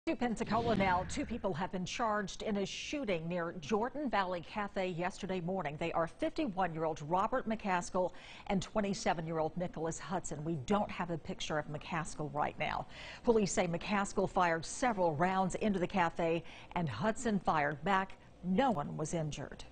To Pensacola now, two people have been charged in a shooting near Jordan Valley Cafe yesterday morning. They are 51-year-old Robert McCaskill and 27-year-old Nicholas Hudson. We don't have a picture of McCaskill right now. Police say McCaskill fired several rounds into the cafe and Hudson fired back. No one was injured.